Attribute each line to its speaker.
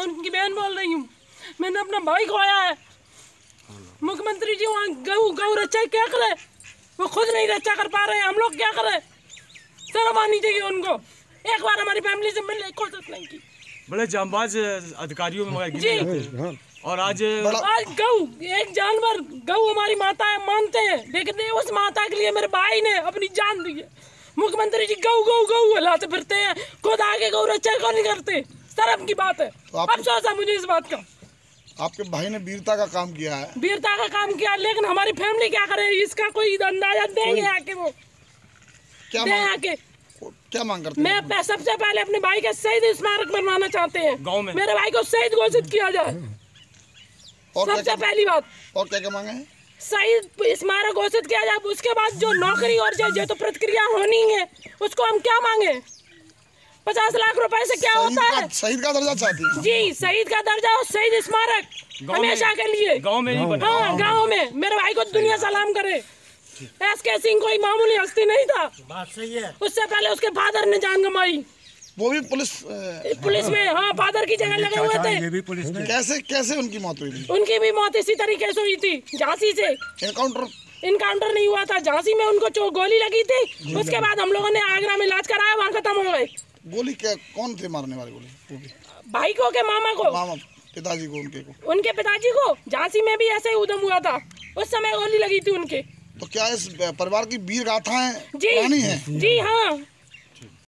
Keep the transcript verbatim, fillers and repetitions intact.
Speaker 1: उनकी बहन बोल रही हूँ। मैंने अपना भाई खोया है। मुख्यमंत्री जी वहाँ गौ गौ रक्षा क्या करे, वो खुद नहीं रक्षा कर पा रहे हैं, हम लोग क्या करें? शर्म आनी चाहिए उनको। एक बार हमारी फैमिली से मिलने की कोशिश नहीं की।
Speaker 2: बड़े जांबाज अधिकारियों में
Speaker 1: जी
Speaker 2: और आज
Speaker 1: आज गौ एक जानवर, गौ हमारी माता है, मानते हैं, लेकिन उस माता के लिए मेरे भाई ने अपनी जान दी है। मुख्यमंत्री जी गौ गौ गौ हिलाते फिरते हैं, खुद आगे गौ रक्षा क्यों नहीं करते? शर्म की बात है।
Speaker 3: तो आप,
Speaker 1: अफसोस है मुझे इस बात का।
Speaker 3: आपके भाई ने वीरता का काम किया है,
Speaker 1: वीरता का काम किया, लेकिन हमारी फैमिली क्या करे इसका कोई अंदाजा देंगे आके? वो
Speaker 3: क्या
Speaker 1: दे
Speaker 3: मांग,
Speaker 1: आके
Speaker 3: क्या मांग करते
Speaker 1: मैं
Speaker 3: हैं?
Speaker 1: सबसे पहले अपने भाई का शहीद स्मारक बनवाना चाहते हैं।
Speaker 2: गांव में
Speaker 1: मेरे भाई को शहीद घोषित किया जाए,
Speaker 3: और
Speaker 1: सबसे
Speaker 3: क्या
Speaker 1: पहली बात।
Speaker 3: और क्या क्या मांगे हैं?
Speaker 1: शहीद स्मारक घोषित किया जाए। उसके बाद जो नौकरी और जो, जो तो प्रतिक्रिया होनी है उसको हम क्या मांगे? पचास लाख रुपए से क्या होता है?
Speaker 3: शहीद का दर्जा चाहती हैं?
Speaker 1: जी, शहीद का दर्जा और शहीद स्मारक हमेशा के लिए
Speaker 2: गांव में नहीं बना।
Speaker 1: हाँ, गांव में। मेरे भाई को दुनिया सलाम करे। एस के सिंह कोई मामूली हस्ती नहीं था।
Speaker 4: बात सही है।
Speaker 1: उससे पहले उसके फादर ने जान गंवाई,
Speaker 3: वो भी पुलिस
Speaker 1: पुलिस में। हाँ, फादर की जगह लगे हुए थे।
Speaker 4: ये भी पुलिस में।
Speaker 3: कैसे कैसे उनकी मौत हुई थी?
Speaker 1: उनकी भी मौत इसी तरीके से हुई थी, झांसी से।
Speaker 3: एनकाउंटर
Speaker 1: इनकाउंटर नहीं हुआ था, झांसी में उनको चो गोली लगी थी। उसके बाद हम लोगों ने आगरा में इलाज कराया, वहाँ खत्म हो गए।
Speaker 3: गोली क्या, कौन थे मारने वाले? गोली वो भी
Speaker 1: भाई को के मामा को,
Speaker 3: मामा पिताजी को, उनके को
Speaker 1: उनके पिताजी को। झांसी में भी ऐसे ही उधम हुआ था, उस समय गोली लगी थी उनके।
Speaker 3: तो क्या इस परिवार की वीर गाथाएं
Speaker 1: जी
Speaker 3: पुरानी हैं?
Speaker 1: जी हाँ,